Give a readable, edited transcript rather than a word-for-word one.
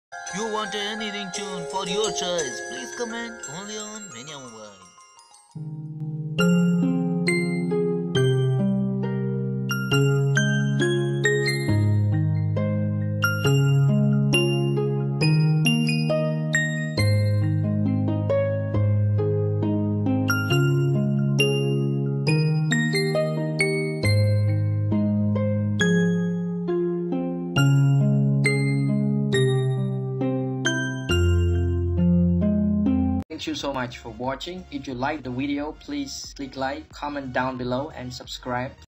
You wanted anything tune for your choice? Please comment only on Mania Mobile. Thank you so much for watching. If you like the video, please click like, comment down below and subscribe